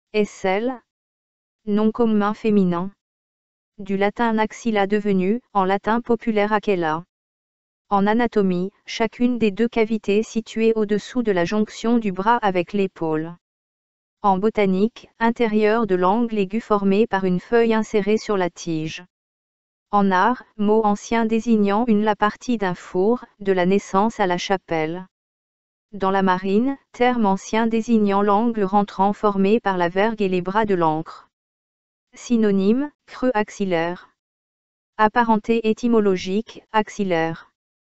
Aisselle. Nom commun féminin. Du latin axilla devenu, en latin populaire aquella. En anatomie, chacune des deux cavités situées au-dessous de la jonction du bras avec l'épaule. En botanique, intérieur de l'angle aigu formé par une feuille insérée sur la tige. En art, mot ancien désignant la partie d'un four, de la naissance à la chapelle. Dans la marine, terme ancien désignant l'angle rentrant formé par la vergue et les bras de l'ancre. Synonyme, creux axillaire. Apparenté étymologique, axillaire.